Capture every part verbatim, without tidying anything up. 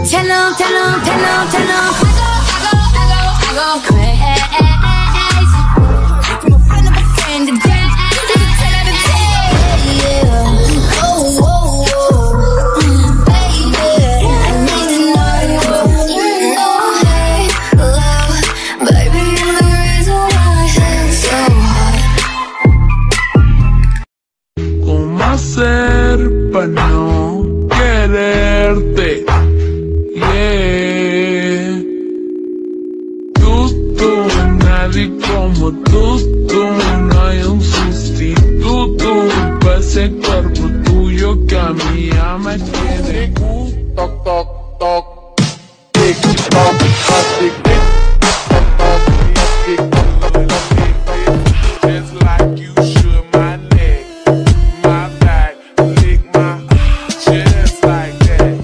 Tell them, tell them, tell them, tell them. I go, I go, I go, I go crazy. I'm a friend of a friend to death. It's a ten out of ten. Yeah. Oh, whoa, whoa. Baby, I need to know you. You know, hey, love. Baby, you're the reason why it's so hard. ¿Cómo hacer para no quererte? Yeah. Tú, tú, nadie como tú, tú. No hay un sustituto para ese cuerpo tuyo que a mí ya me tiene. Toc, toc, toc. Tic, toc, toc, tic, tic. Toc, toc, tic, tic. Just like you should my neck, my back, lick my just like that.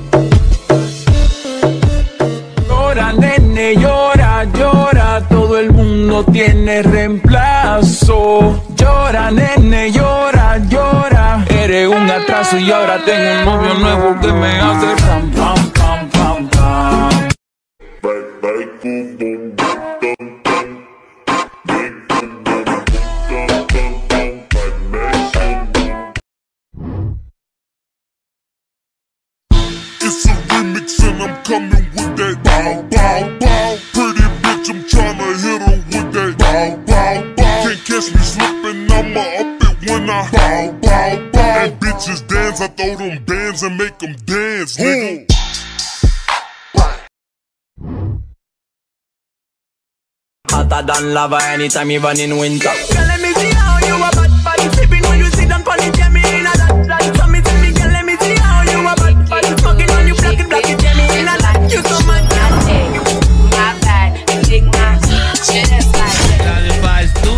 Llora, nene, llora, llora. Todo el mundo tiene reemplazo. Llora, nene, llora, llora. Eres un atraso y ahora tengo un novio nuevo que me hace pam, pam, pam, pam, pam. It's a remix and I'm coming with that bow, bow, bow. Pretty bitch, I'm tryna hit her with that bow, bow, bow. Can't catch me slipping, I'ma up it when I bow, bow, bow. And bitches dance, I throw them bands and make them dance, nigga. Hotter than lava anytime, even in winter. Girl, let me see how you a bad body sipping when you sit down on it, yeah, me in a that, that. So me tell me, girl, let me see how you a bad body smoking on you, black it, black it, yeah, me in a that. You so much, my bad, lick my chest like that. Ela faz tu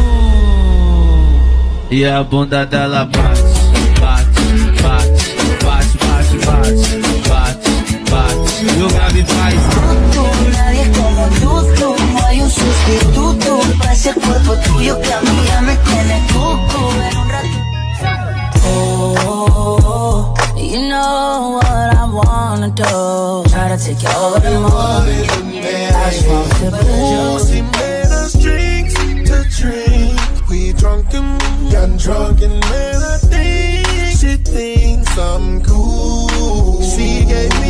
e a bunda dela bate, bate, bate, bate, bate, bate, bate, bate. E o grave faz Tú, nadie como tú, tú. No hay un sustituto para ese cuerpo tuyo que a mí ya me tiene cucu. En un ratito. Oh, you know what I wanna do. Try to take you over the moon. I just want to believe. She made us drinks to drink. We drunk and got drunk and man, I think she thinks I'm cool. She gave me